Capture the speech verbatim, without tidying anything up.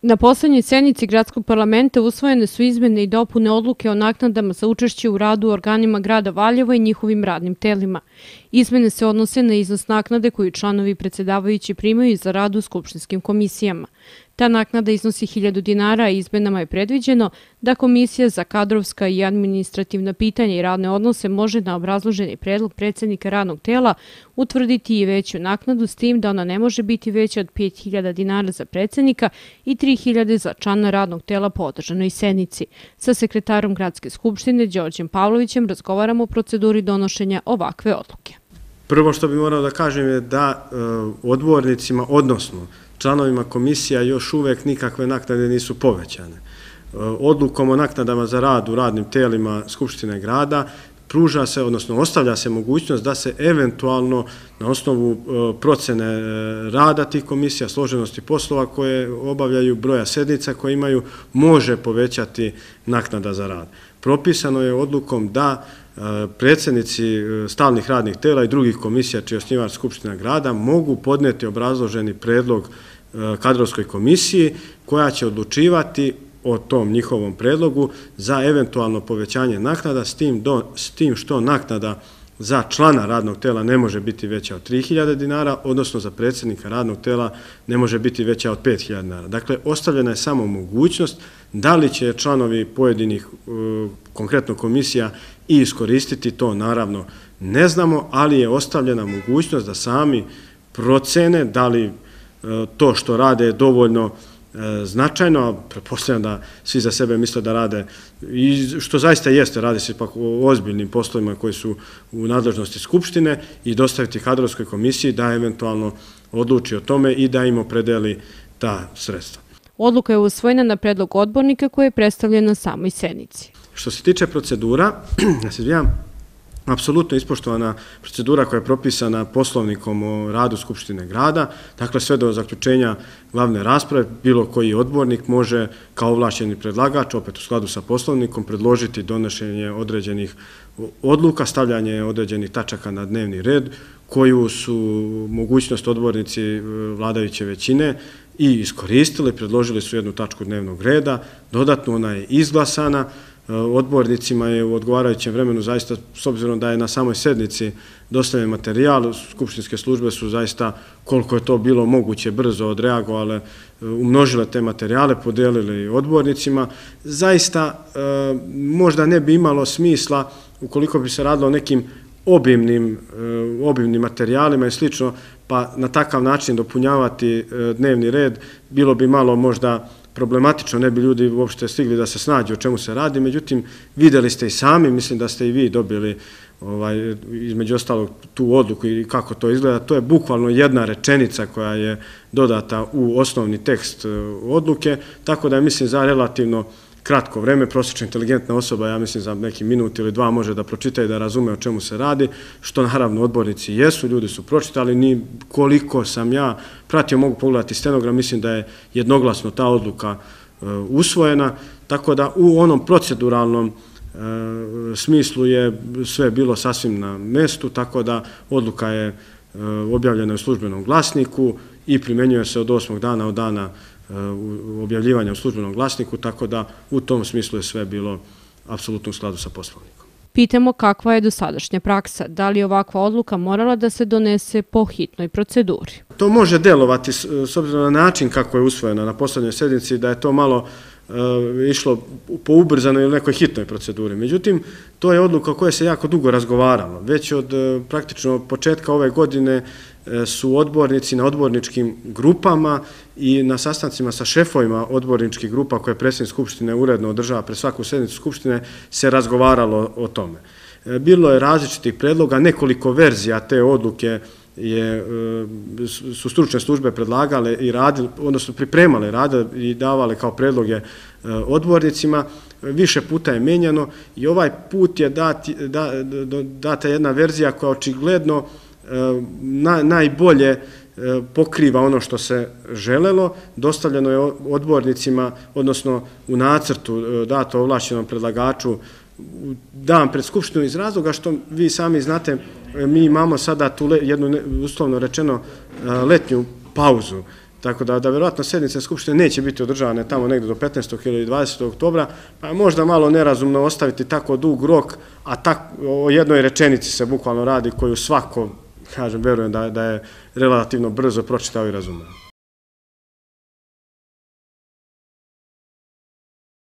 Na poslednjoj sednici Gradskog parlamenta usvojene su izmene i dopune odluke o naknadama za učešće u radu u organima grada Valjeva i njihovim radnim telima. Izmene se odnose na iznos naknade koju članovi predsjedavajući primaju za rad u skupštinskim komisijama. Ta naknada iznosi hiljadu dinara, a izmenama je predviđeno da Komisija za kadrovska i administrativna pitanja i radne odnose može na obrazloženi predlog predsjednika radnog tela utvrditi i veću naknadu, s tim da ona ne može biti veća od pet hiljada dinara za predsjednika i tri hiljade za člana radnog tela po održanoj sednici. Sa sekretarom Gradske skupštine Đorđem Pavlovićem razgovaramo o proceduri donošenja ovakve odluke. Prvo što bi morao da kažem je da odbornicima, odnosno članovima komisija, još uvek nikakve naknade nisu povećane. Odlukom o naknadama za rad u radnim telima Skupštine grada pruža se, odnosno ostavlja se mogućnost da se eventualno na osnovu procene rada tih komisija, složenosti poslova koje obavljaju, broja sednica koje imaju, može povećati naknada za rad. Propisano je odlukom da predsjednici stalnih radnih tela i drugih komisija čiji je osnivač Skupština grada mogu podneti obrazloženi predlog kadrovskoj komisiji koja će odlučivati o tom njihovom predlogu za eventualno povećanje naknada, s tim što naknada za člana radnog tela ne može biti veća od tri hiljade dinara, odnosno za predsjednika radnog tela ne može biti veća od pet hiljada dinara. Dakle, ostavljena je samo mogućnost da li će članovi pojedinih konkretno komisija i iskoristiti to, naravno ne znamo, ali je ostavljena mogućnost da sami procene da li to što rade je dovoljno značajno, a pretpostavljam da svi za sebe misle da rade, i što zaista jeste, radi se pak o ozbiljnim poslovima koji su u nadležnosti Skupštine, i dostaviti kadrovskoj komisiji da eventualno odluči o tome i da im opredeli ta sredstva. Odluka je usvojena na predlog odbornika koji je predstavljen na samoj sednici. Što se tiče procedura, ja se izvinjam, apsolutno ispoštovana procedura koja je propisana Poslovnikom o radu Skupštine grada, dakle sve do zaključenja glavne rasprave, bilo koji odbornik može kao ovlašćeni predlagač, opet u skladu sa Poslovnikom, predložiti donošenje određenih odluka, stavljanje određenih tačaka na dnevni red, koju su mogućnost odbornici vladajuće većine i iskoristili, predložili su jednu tačku dnevnog reda, dodatno ona je izglasana. Odbornicima je u odgovarajućem vremenu, zaista, s obzirom da je na samoj sednici dostavljen materijal, skupštinske službe su zaista, koliko je to bilo moguće, brzo odreagovale, umnožile te materijale, podelili odbornicima. Zaista, možda ne bi imalo smisla, ukoliko bi se radilo o nekim obimnim materijalima i slično, pa na takav način dopunjavati dnevni red, bilo bi malo možda problematično, ne bi ljudi uopšte stigli da se snađu o čemu se radi, međutim, videli ste i sami, mislim da ste i vi dobili između ostalog tu odluku i kako to izgleda. To je bukvalno jedna rečenica koja je dodata u osnovni tekst odluke, tako da je, mislim, za relativno kratko vreme prosječno inteligentna osoba, ja mislim za neki minut ili dva, može da pročita i da razume o čemu se radi, što naravno odbornici jesu, ljudi su pročitali, ni koliko sam ja pratio, mogu pogledati stenogram, mislim da je jednoglasno ta odluka usvojena, tako da u onom proceduralnom smislu je sve bilo sasvim na mestu, tako da odluka je objavljena u službenom glasniku i primenjuje se od osmog dana od dana objavljivanja u službenom glasniku, tako da u tom smislu je sve bilo apsolutno u skladu sa Poslovnikom. Pitamo kakva je dosadašnja praksa, da li je ovakva odluka morala da se donese po hitnoj proceduri. To može delovati, s obzirom na način kako je usvojena na poslednjoj sednici, da je to malo išlo po ubrzanoj ili nekoj hitnoj proceduri. Međutim, to je odluka o kojoj se jako dugo razgovaralo. Već od praktično početka ove godine su odbornici na odborničkim grupama i na sastancima sa šefovima odborničkih grupa koje predsjednik Skupštine uredno održava pred svaku sednicu Skupštine se razgovaralo o tome. Bilo je različitih predloga, nekoliko verzija te odluke su stručne službe predlagale i radile, odnosno pripremale, radile i davale kao predloge odbornicima. Više puta je menjano i ovaj put je data jedna verzija koja očigledno najbolje pokriva ono što se želelo. Dostavljeno je odbornicima, odnosno u nacrtu dato ovlašćenom predlagaču dan pred Skupštinu iz razloga što vi sami znate, mi imamo sada tu jednu uslovno rečeno letnju pauzu Tako da, da verovatno sednice Skupštine neće biti održavane tamo negde do petnaestog ili dvadesetog oktobra, pa je možda malo nerazumno ostaviti tako dug rok, a tak, o jednoj rečenici se bukvalno radi koju svako, kažem, verujem da, da je relativno brzo pročitao i razumeo.